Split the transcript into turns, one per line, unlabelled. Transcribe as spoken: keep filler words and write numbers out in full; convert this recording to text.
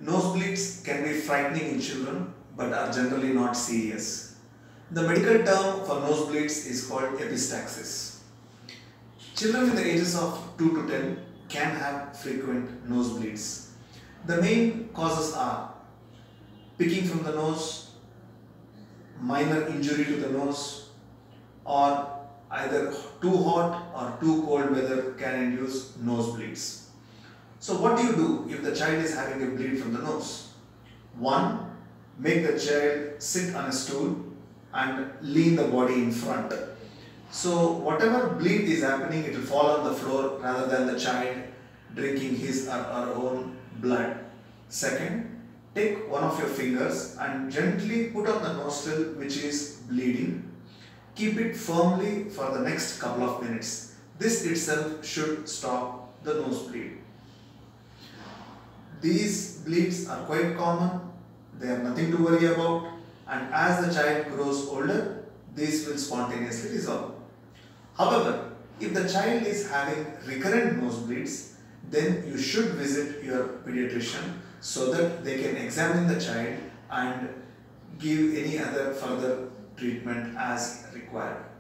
Nosebleeds can be frightening in children but are generally not serious. The medical term for nosebleeds is called epistaxis. Children in the ages of two to ten can have frequent nosebleeds. The main causes are picking from the nose, minor injury to the nose, or either too hot or too cold weather can induce nosebleeds. So what do you do if the child is having a bleed from the nose? One, make the child sit on a stool and lean the body in front. So whatever bleed is happening, it will fall on the floor rather than the child drinking his or her own blood. Second, take one of your fingers and gently put on the nostril which is bleeding. Keep it firmly for the next couple of minutes. This itself should stop the nosebleed. These bleeds are quite common, they are nothing to worry about, and as the child grows older, these will spontaneously resolve. However, if the child is having recurrent nosebleeds, then you should visit your pediatrician so that they can examine the child and give any other further treatment as required.